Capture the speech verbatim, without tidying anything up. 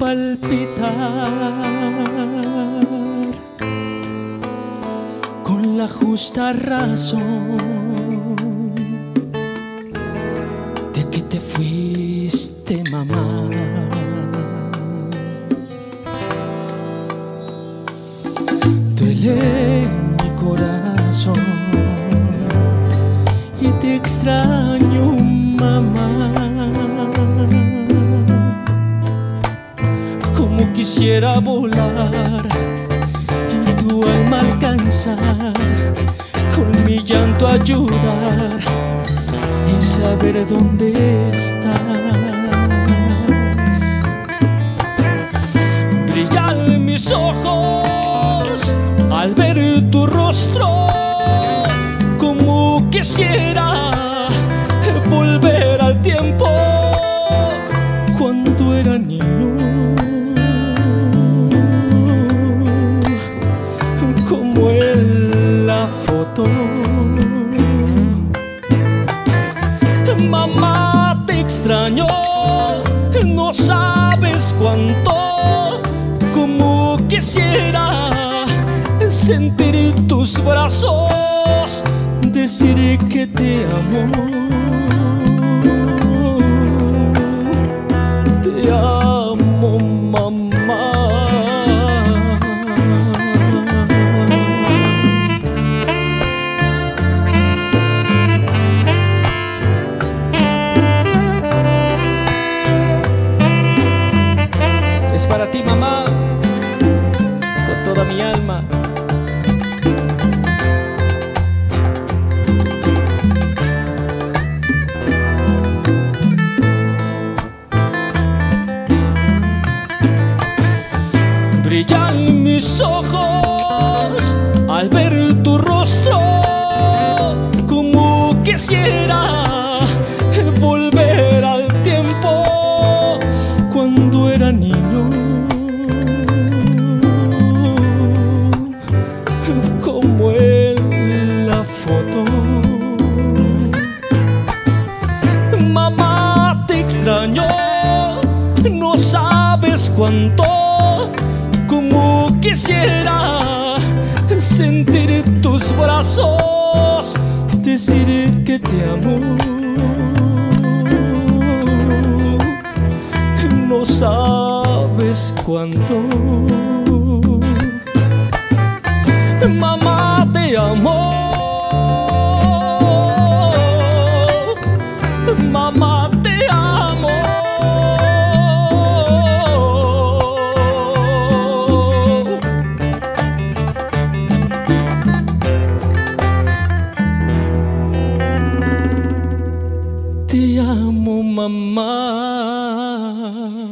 palpitar con la justa razón de que te fuiste, mamá. Duele mi corazón y te extraño, mamá. Como quisiera volar y tu alma alcanzar, con mi llanto ayudar y saber dónde estás. Brillan mis ojos al ver tu rostro, como quisiera volver al tiempo cuando era niño, como en la foto. Mamá, te extraño, no sabes cuánto, como quisiera sentir tus brazos, decir que te amo. Te amo, mamá. Es para ti, mamá, con toda mi alma. Brillan mis ojos al ver tu rostro, como quisiera volver al tiempo cuando era niño, como en la foto. Mamá, te extraño, no sabes cuánto, como quisiera sentir tus brazos, decir que te amo. No sabes cuánto. Mamá, te amo. Mamá, te amo. Te amo, mamá.